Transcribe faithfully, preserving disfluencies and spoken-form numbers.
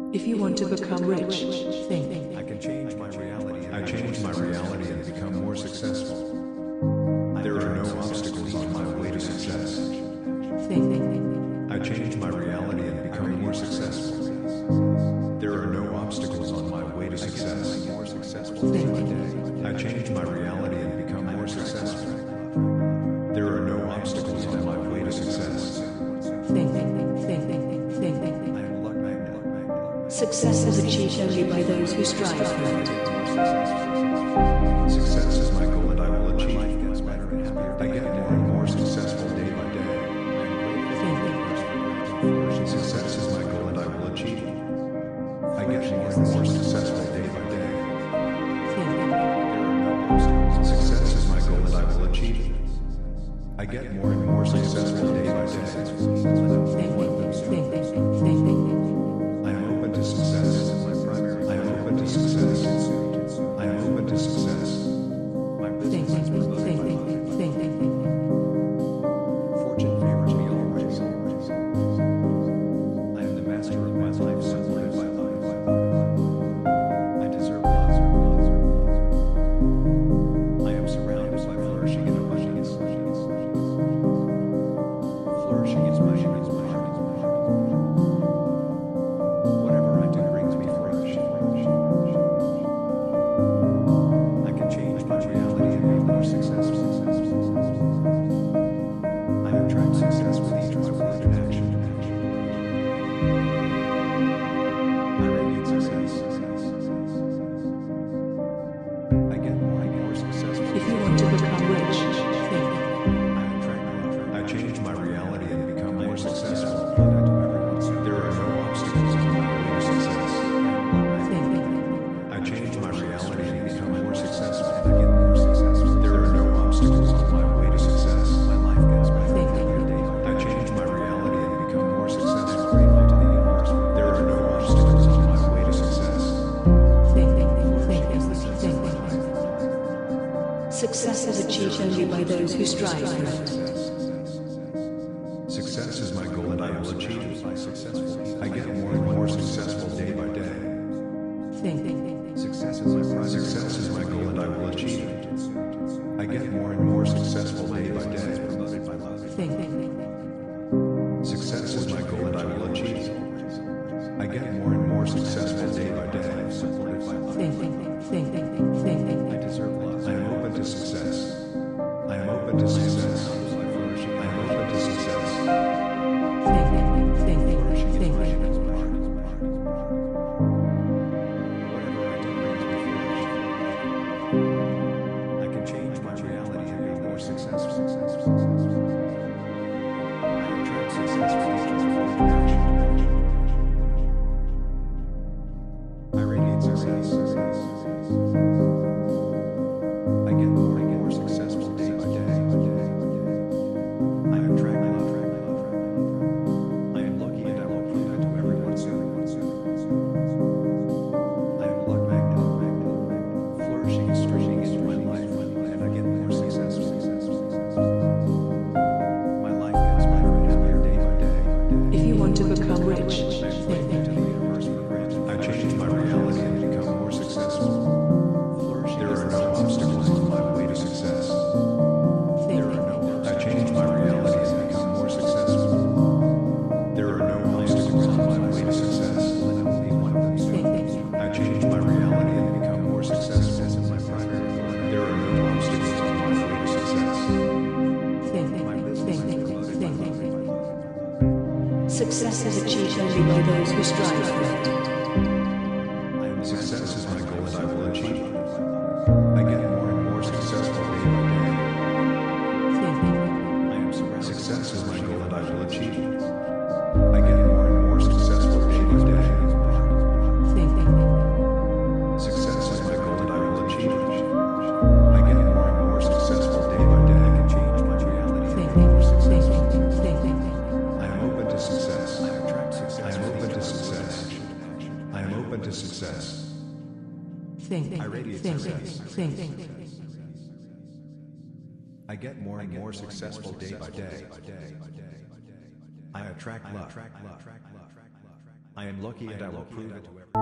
If you want to become rich, think. I can change my reality. I change my reality and become more successful. There are no obstacles on my way to success. Think. I change my reality and become more successful. There are no obstacles on my way to success. More successful day by day. I change my reality and become more successful. There are no obstacles on my way to success. Think. Think. Think. Success is achieved only by those who strive for it. Success is my goal and I will achieve. I get more and more successful day by day. Success is my goal and I will achieve. I get more and more successful day by day. Success is my goal and I will achieve. I get more and more successful day by day. I am open to success. I am open to success. I am open to success. My business is promoted by love. Fortune favors me always. I am the master of my life, supported by love. I deserve love. I am surrounded by flourishing and abundance. Flourishing is my part. Success is achieved only by those who strive for it. Success is my goal and I will achieve. I get more and more successful day by day. Success is my prize. Success is my goal and I will achieve. I get more and more successful day by day. Success is my goal and I will achieve. I get more and more successful day by day. Supported by love. I deserve love. I am open to success. I am open to success. I am open to success. Flourishing is my part. Whatever I do brings me flourishing. I can change my reality and be more successful. I attract success from each other. I radiate success. I get more and more successful day by day. I attract love. I am lucky and I will prove that to everyone soon. I am luck magnet. Flourishing is streaming into my life and I get more successful. My life gets better and happier day by day. If you want to become rich, think. I change my reality and become more successful. There are no obstacles on my way to success. There are no. I change my reality and become more successful. There are no obstacles on my way to success. I change my reality and become more successful. There are no obstacles on my way to success. My business is promoted by love. Success is achieved only by those who strive for it. Success is my goal and I will achieve. I get more and more successful day by day. I am surrounded. Success is my goal and I will achieve. I get more and more successful day by day. Success is my goal and I will achieve. I get more and more successful day by day. I can change my reality and be more successful. I am open to success. I attract success. I am open to success. I am open to success. Think. I radiate Think. success. Think. I get more and more successful day by day. I attract love. I am lucky and I will prove it to everyone.